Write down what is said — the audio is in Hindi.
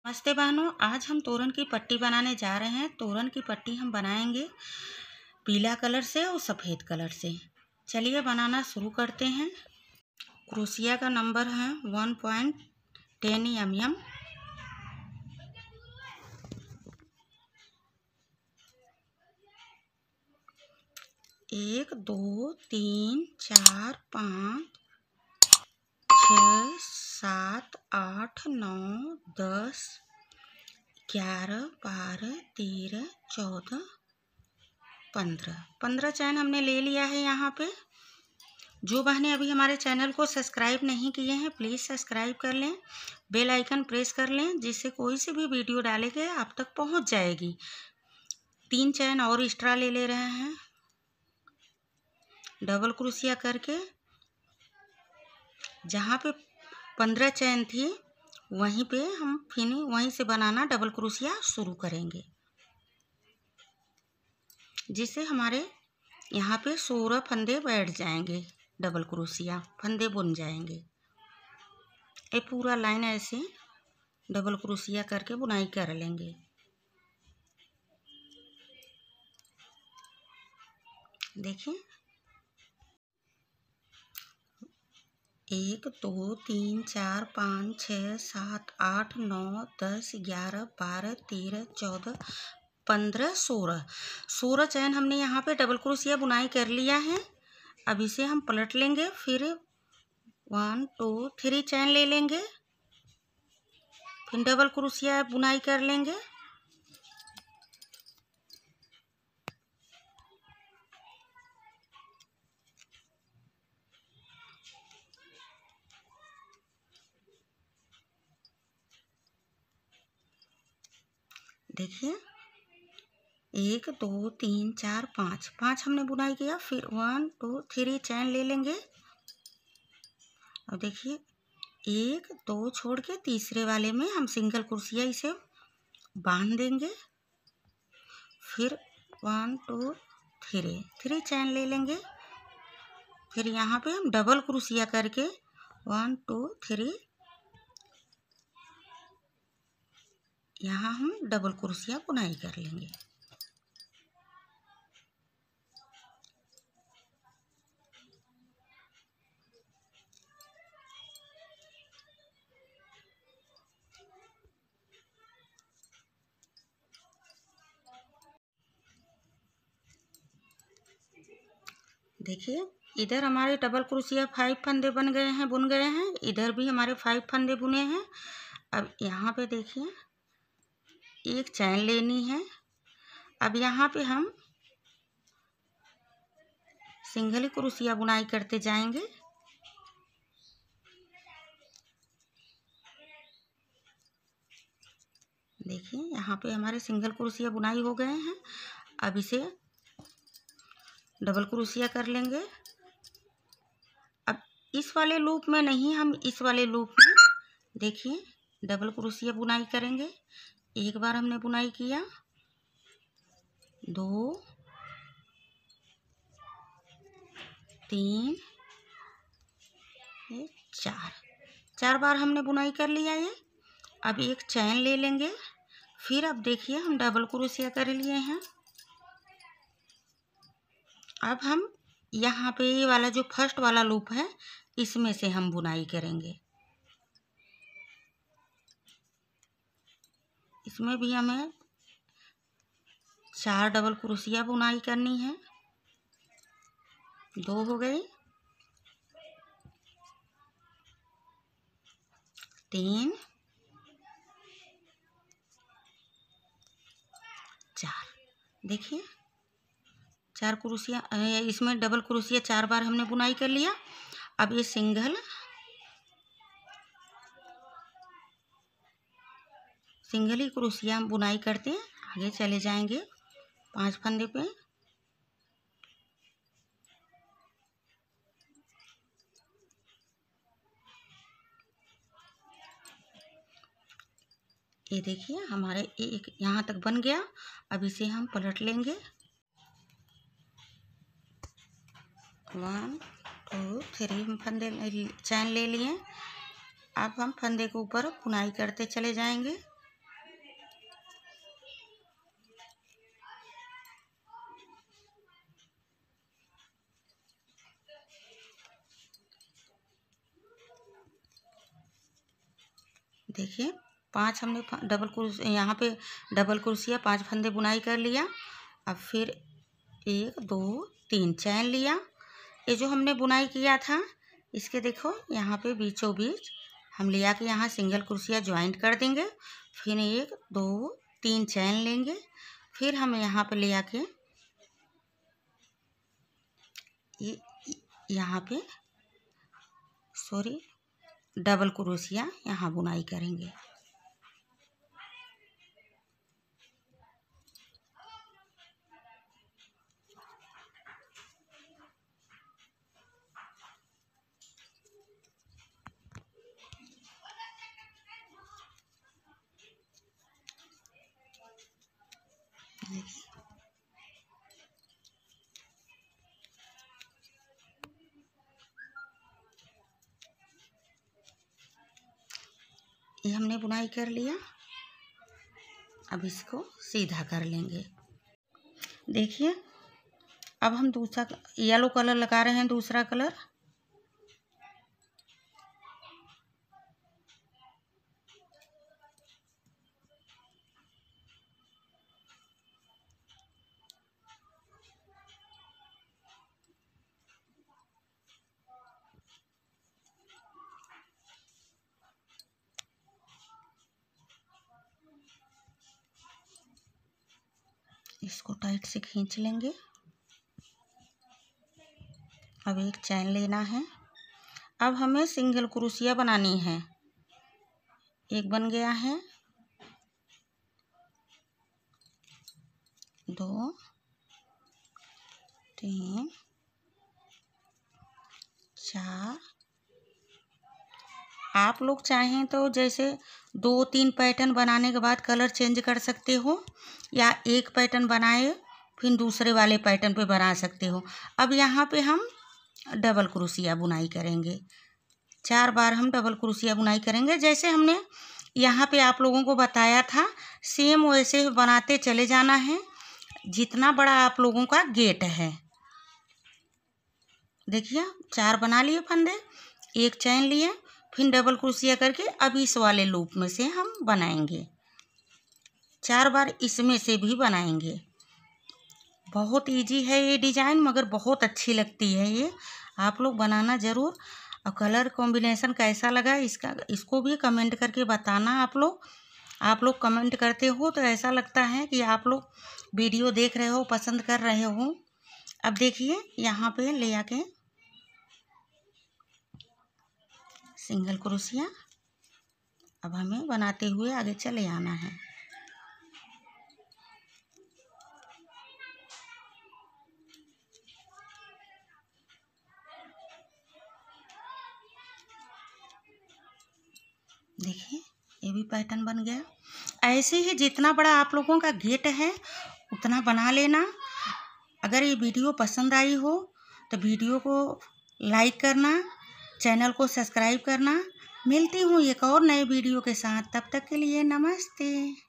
नमस्ते बहनों, आज हम तोरण की पट्टी बनाने जा रहे हैं। तोरण की पट्टी हम बनाएंगे पीला कलर से और सफ़ेद कलर से। चलिए बनाना शुरू करते हैं। क्रोशिया का नंबर है 1.10 mm। एक, दो, तीन, चार, 5, 6, 7, 8, 9, 10, 11, 12, 13, 14, 15 चैन हमने ले लिया है। यहाँ पे जो बहनें अभी हमारे चैनल को सब्सक्राइब नहीं किए हैं, प्लीज़ सब्सक्राइब कर लें, बेल आइकन प्रेस कर लें, जिससे कोई से भी वीडियो डालेंगे आप तक पहुंच जाएगी। 3 चैन और एक्स्ट्रा ले रहे हैं। डबल क्रोशिया करके जहाँ पे 15 चैन थी वहीं पे हम फिर वहीं से बनाना डबल क्रोशिया शुरू करेंगे, जिससे हमारे यहाँ पे 16 फंदे बैठ जाएंगे। डबल क्रोशिया फंदे बुन जाएंगे। ये पूरा लाइन ऐसे डबल क्रोशिया करके बुनाई कर लेंगे। देखिए 1, 2, 3, 4, 5, 6, 7, 8, 9, 10, 11, 12, 13, 14, 15, 16 चैन हमने यहाँ पे डबल क्रोशिया बुनाई कर लिया है। अब इसे हम पलट लेंगे, फिर 1, 2, 3 चैन ले लेंगे, फिर डबल क्रोशिया बुनाई कर लेंगे। देखिए 1, 2, 3, 4, 5 हमने बुनाई किया, फिर 1, 2, 3 चैन ले लेंगे। और देखिए 1, 2 छोड़ के तीसरे वाले में हम सिंगल क्रोशिया इसे बांध देंगे, फिर 1, 2, 3 चैन ले लेंगे। फिर यहाँ पे हम डबल क्रोशिया करके 1, 2, 3 यहाँ हम डबल क्रोशिया बुनाई कर लेंगे। देखिए इधर हमारे डबल क्रोशिया 5 फंदे बुन गए हैं। इधर भी हमारे 5 फंदे बुने हैं। अब यहाँ पे देखिए एक चैन लेनी है। अब यहाँ पे हम सिंगल क्रोशिया बुनाई करते जाएंगे। देखिए यहाँ पे हमारे सिंगल क्रोशिया बुनाई हो गए हैं। अब इसे डबल क्रोशिया कर लेंगे। अब इस वाले लूप में नहीं, हम इस वाले लूप में देखिए डबल क्रोशिया बुनाई करेंगे। एक बार हमने बुनाई किया, 2, 3, 4 बार हमने बुनाई कर लिया ये। अब एक चैन ले लेंगे, फिर अब देखिए हम डबल क्रोशिया कर लिए हैं। अब हम यहाँ पे ये वाला जो फर्स्ट वाला लूप है इसमें से हम बुनाई करेंगे। इसमें भी हमें 4 डबल क्रोशिया बुनाई करनी है। 2 हो गई, 3, 4। देखिए 4 क्रोशिया, इसमें डबल क्रोशिया 4 बार हमने बुनाई कर लिया। अब ये सिंगल ही क्रोशिया हम बुनाई करते हैं, आगे चले जाएंगे 5 फंदे पे। ये देखिए हमारे एक यहाँ तक बन गया। अब इसे हम पलट लेंगे। 1, 2, 3 फंदे चैन ले लिए। अब हम फंदे के ऊपर बुनाई करते चले जाएंगे। देखिए 5 हमने डबल कुर्सी, यहाँ पे डबल कुर्सियाँ 5 फंदे बुनाई कर लिया। अब फिर 1 2 3 चैन लिया। ये जो हमने बुनाई किया था इसके देखो यहाँ पे बीचों बीच हम लिया के यहाँ सिंगल कुर्सियाँ ज्वाइंट कर देंगे। फिर 1 2 3 चैन लेंगे। फिर हम यहाँ पे ले आके यहाँ पे डबल क्रोशिया यहाँ बुनाई करेंगे। ये हमने बुनाई कर लिया। अब इसको सीधा कर लेंगे। देखिए अब हम दूसरा येलो कलर लगा रहे हैं, दूसरा कलर। इसको टाइट से खींच लेंगे। अब एक चैन लेना है। अब हमें सिंगल क्रोशिया बनानी है। एक बन गया है, 2 3 4। आप लोग चाहें तो जैसे 2-3 पैटर्न बनाने के बाद कलर चेंज कर सकते हो, या एक पैटर्न बनाए फिर दूसरे वाले पैटर्न पे बना सकते हो। अब यहाँ पे हम डबल क्रोशिया बुनाई करेंगे। 4 बार हम डबल क्रोशिया बुनाई करेंगे। जैसे हमने यहाँ पे आप लोगों को बताया था सेम वैसे बनाते चले जाना है, जितना बड़ा आप लोगों का गेट है। देखिए 4 बना लिए फंदे, एक चैन लिए, फिर डबल क्रोशिया करके अब इस वाले लूप में से हम बनाएंगे। 4 बार इसमें से भी बनाएंगे। बहुत इजी है ये डिज़ाइन, मगर बहुत अच्छी लगती है ये। आप लोग बनाना ज़रूर। और कलर कॉम्बिनेशन कैसा लगा इसको भी कमेंट करके बताना। आप लोग कमेंट करते हो तो ऐसा लगता है कि आप लोग वीडियो देख रहे हो, पसंद कर रहे हो। अब देखिए यहाँ पे ले आके सिंगल क्रोशिया अब हमें बनाते हुए आगे चले आना है। देखिए ये भी पैटर्न बन गया। ऐसे ही जितना बड़ा आप लोगों का गेट है उतना बना लेना। अगर ये वीडियो पसंद आई हो तो वीडियो को लाइक करना, चैनल को सब्सक्राइब करना। मिलती हूँ एक और नए वीडियो के साथ, तब तक के लिए नमस्ते।